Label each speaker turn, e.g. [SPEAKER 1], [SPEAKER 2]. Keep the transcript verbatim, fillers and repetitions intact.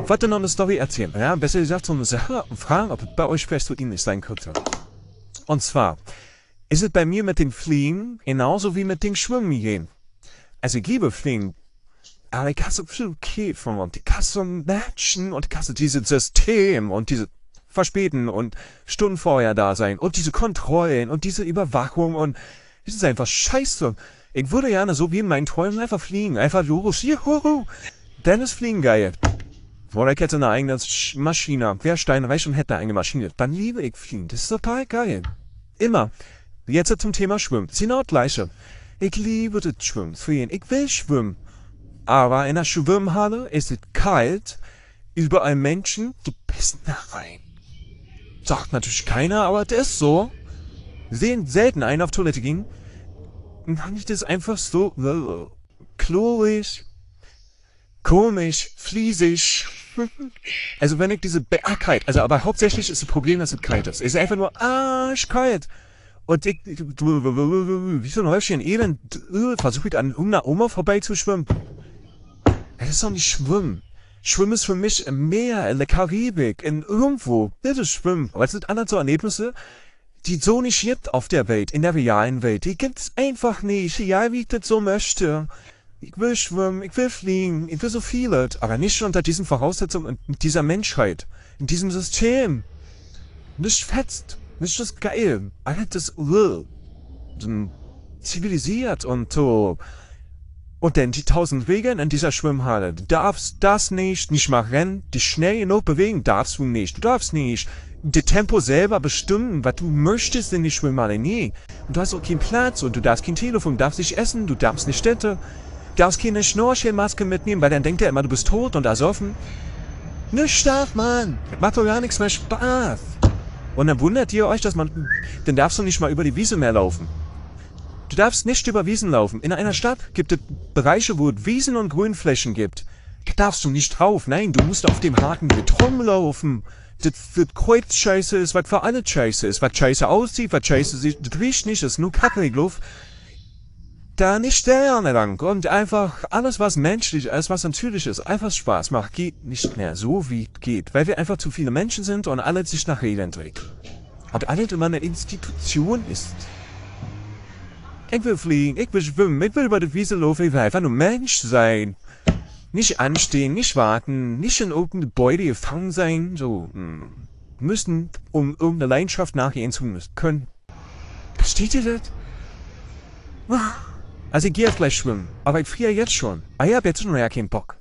[SPEAKER 1] wollte noch eine Story erzählen. Ja, besser gesagt so eine Sache und fragen, ob es bei euch vielleicht so ähnlich sein könnte. Und zwar ist es bei mir mit dem Fliegen genauso wie mit dem Schwimmen gehen. Also ich liebe Fliegen. Aber ich hasse viel Käfer und ich hasse Menschen und ich hasse dieses System und diese Verspäten und Stunden vorher da sein und diese Kontrollen und diese Überwachung und es ist einfach scheiße. Ich würde gerne so wie in meinen Träumen einfach fliegen. Einfach Jurus, hier, huru. Dann ist Fliegen geil. Oder ich hätte eine eigene Maschine. Wer steinreich und hätte eine eigene Maschine. Dann liebe ich Fliegen. Das ist total geil. Immer. Jetzt zum Thema Schwimmen. Das ist genau das Gleiche. Ich liebe das Schwimmen. Fliegen. Ich will schwimmen. Aber in der Schwimmhalle ist es kalt. Überall Menschen. Du bist da rein. Sagt natürlich keiner, aber das ist so. Sehen selten einen auf Toilette gehen. Und dann ist das einfach so chlorig, komisch, fliesig. Also wenn ich diese kalt, also aber hauptsächlich ist das Problem, dass es kalt ist. Es ist einfach nur arschkalt. Und ich, wie so ein Häufchen Elend, versuche ich an irgendeiner Oma vorbeizuschwimmen. Das ist doch nicht Schwimmen. Schwimmen ist für mich im Meer, in der Karibik, in irgendwo. Das ist Schwimmen. Aber es sind andere so Erlebnisse, die es so nicht gibt auf der Welt, in der realen Welt. Die gibt es einfach nicht, egal wie ich das so möchte. Ich will schwimmen, ich will fliegen, ich will so vieles. Aber nicht unter diesen Voraussetzungen, in dieser Menschheit, in diesem System. Nicht fetzt, nicht das geil. Alles das uh, zivilisiert und so. Und dann die tausend Regeln in dieser Schwimmhalle. Du darfst das nicht, nicht mal rennen, dich schnell genug bewegen darfst du nicht. Du darfst nicht das Tempo selber bestimmen, was du möchtest in die Schwimmhalle. Nee. Und du hast auch keinen Platz und du darfst kein Telefon, du darfst nicht essen, du darfst nicht Städte. Du darfst keine Schnorchelmaske mitnehmen, weil dann denkt er immer, du bist tot und ersoffen. Nicht darf man. Macht doch gar nichts mehr Spaß. Und dann wundert ihr euch, dass man, dann darfst du nicht mal über die Wiese mehr laufen. Du darfst nicht über Wiesen laufen. In einer Stadt gibt es Bereiche, wo es Wiesen und Grünflächen gibt. Da darfst du nicht drauf. Nein, du musst auf dem harten Beton laufen. Das, das Kreuz scheiße ist, was für alle scheiße ist. Was scheiße aussieht, was scheiße sieht. Das riecht nicht, das ist nur Kackregluft. Da nicht gerne lang. Und einfach alles, was menschlich ist, was natürlich ist, einfach Spaß macht, geht nicht mehr so, wie es geht. Weil wir einfach zu viele Menschen sind und alles sich nach Regeln dreht. Und alles immer eine Institution ist. Ich will fliegen, ich will schwimmen, ich will über die Wiese laufen, ich will einfach nur Mensch sein. Nicht anstehen, nicht warten, nicht in irgendeine Beute gefangen sein, so, hm, müssen, um irgendeine Leidenschaft nachgehen zu müssen, können. Versteht ihr das? Also ich gehe jetzt gleich schwimmen, aber ich friere jetzt schon. Ah ja, hab jetzt schon ja keinen Bock.